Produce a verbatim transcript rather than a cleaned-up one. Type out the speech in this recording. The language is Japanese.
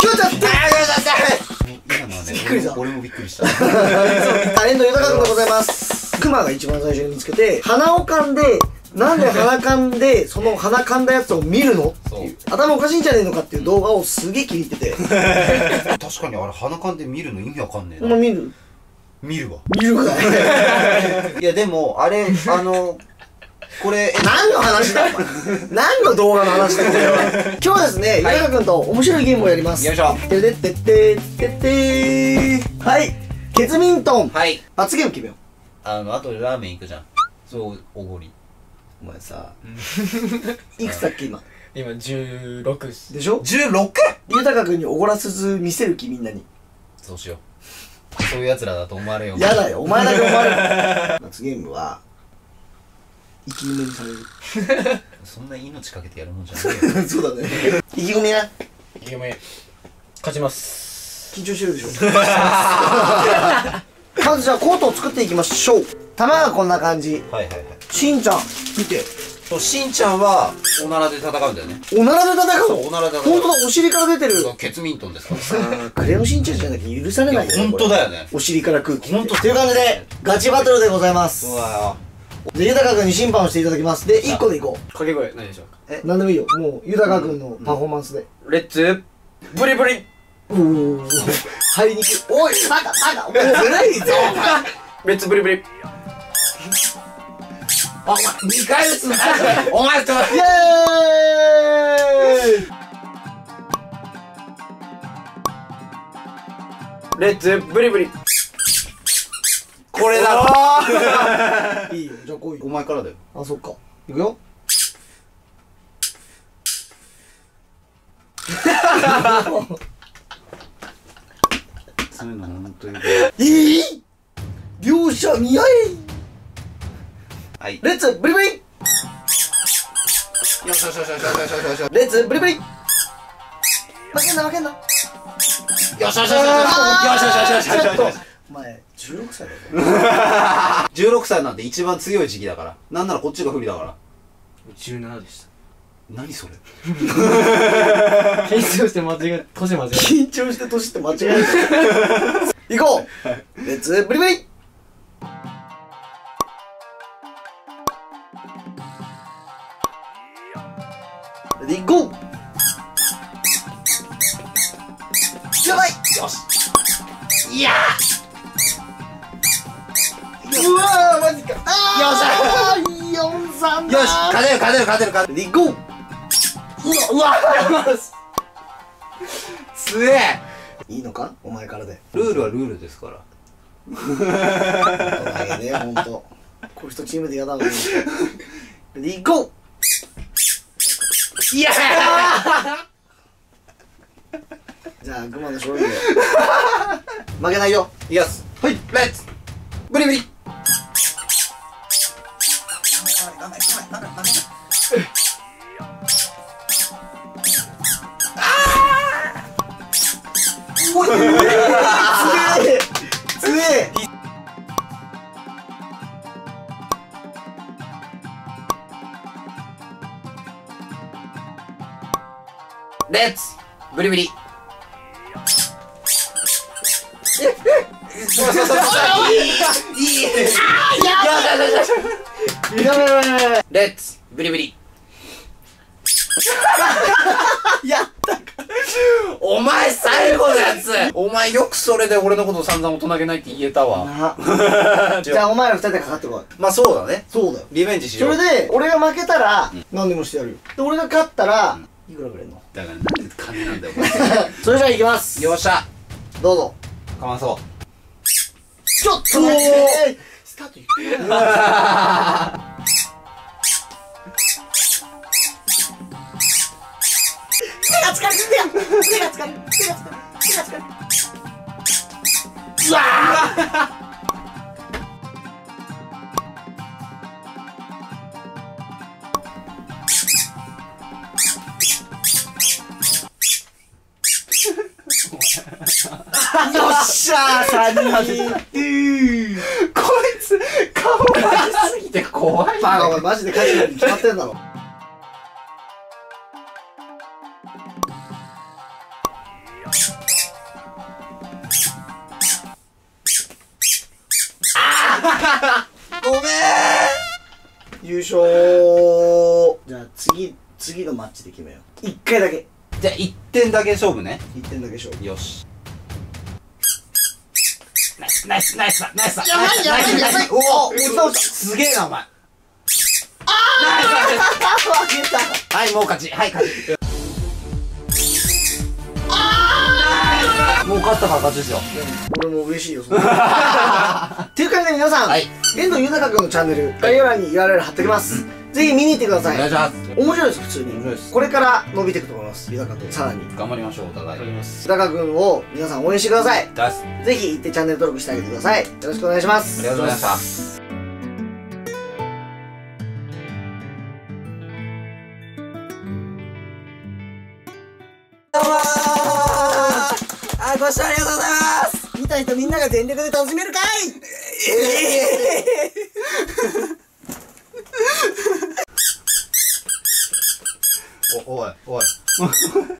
ちょっと待って。 今のはね、 びっくりした俺もびっくりした。 タレント豊君でございます。クマが一番最初に見つけて、鼻を噛んで、なんで鼻噛んで、その鼻噛んだやつを見るのっていう、頭おかしいんじゃねえのかっていう動画をすげえ気に入ってて。 確かにあれ鼻かんで見るの意味わかんねえな。 お前見る見るわ。 見るかい。 いやでもあれあのこれ何の話だお前。何の動画の話だこれは。今日はですね、ゆたかくんと面白いゲームをやります。 よいしょ。 てれってってってってー。はい。ケツミントン。 はい。 罰ゲーム決めよう。 あのあとでラーメン行くじゃん。そうおごり。 お前さ、いくつだっけ今。 今じゅうろくっす。 でしょ。 じゅうろく？ ゆたかくんにおごらせず見せる気みんなに。 そうしよう。そういう奴らだと思われよう。 やだよ、お前だけ思われる。罰ゲームは生き埋めにされる。 そんな命かけてやるもんじゃないよ。 そうだね。意気込みな。 いけまい。勝ちます。 緊張してるでしょ。まずじゃあコートを作っていきましょう。球がこんな感じ。 はいはいはい。 しんちゃん見て。 そうしんちゃんはおならで戦うんだよね。 おならで戦うの。 そうおならで戦う。 ほんとだ、お尻から出てる。 ケツミントンですから。 あークレヨンしんちゃんじゃなきゃ許されないよね。 ほんとだよね。 お尻から空気。 ほんとという感じでガチバトルでございますう。わで、ゆたかくんに審判をしていただきます。で、いっこでいこ掛け声何でしょうか。 う。なんでもいいよ。もうゆたかくんのパフォーマンスで。 レッツブリブリ。 うー入りにくい。おい、バカバカ、お前ずるいぞお前。 レッツブリブリ。 あ、お前にかい打つのお前とイエーイ。 レッツブリブリ。 これだろ。 いいよ、じゃあ来いよ。 お前からだよ。 あ、そっか。いくよ。 そういうのほんとに。 いい両者見合い。 はい。 レッツブリブリ。 よしよしよしよしよしよしよし。 レッツブリブリ。負けんな負けんな。 よしよしよしよしよしよしよしよしよしよし。 お前じゅうろくさいだぞ。 じゅうろくさいなんて一番強い時期だから。なんならこっちが不利だから。 じゅうななでした。 何それ。 緊張して間違え、年間違え。 緊張して年って間違えた。行こう。レッツブリブリ。レディーゴー。やばい。 よし。いやうわーマジか。あーよんさんだ。 よし勝てる勝てる勝てる勝てる。 レディーゴー。うわうわ。 つえ。 いいのかお前からで。 ルールはルールですから。 お前ねほんと。こういう人チームで嫌だもん。レディーゴー。 いやじゃあグマの勝利で負けないよ。 いやす。はい。レッツブリブリ。 おい強え強え。 レッツブリブリ。そうそうそうそう。いいいい。 やばいやばいやばいやばい。 レッツブリブリ。 やったか。 お前最後のやつ。お前よくそれで俺のこと散々大人げないって言えたわ。 なじゃあお前ら二人でかかってこい。 まあそうだね。 そうだよ。 リベンジしよう。 それで俺が負けたら何でもしてやるよ。で俺が勝ったらいくらくれんの。 だからなんで金なんだよお前。 それじゃあいきます。 よっしゃ。 どうぞ。 かまそう。 ちょっと待ってスタートゆっくり。手が疲れてんだよ。手が疲れる。手が疲れる。手が疲れる。うわー。よっしゃーさんにん。 こいつ顔がすぎて怖い。 バカお前マジで勝ちに決まってんだろ。 ごめん。 優勝。じゃあ次次のマッチで決めよう。いっかいだけ。 じゃあいってんだけ勝負ね。 いってんだけ勝負。 よし。ナイスナイスナイスナイス。 やばいやばいやばい。 おお、落ちた落ちた。すげえなお前。ああ。 負けた。 はい、もう勝ち。はい、勝ち。もう勝ったから勝ちですよ。 俺も嬉しいよ、そんな。っていう感じで皆さん、 はい、 遠藤豊君のチャンネル、概要欄に ユーアールエル 貼っておきます。ぜひ見に行ってください。 お願いします。 面白いです、普通に。 面白いです。 これから伸びていくと思います、豊君。さらに。 頑張りましょう、お互い。 豊君を皆さん応援してください。 出す。 ぜひ行ってチャンネル登録してあげてください。よろしくお願いします。 ありがとうございました。 どうもー。あ、ご視聴ありがとうございます。見た人みんなが全力で楽しめるかい。えお、おい、おい。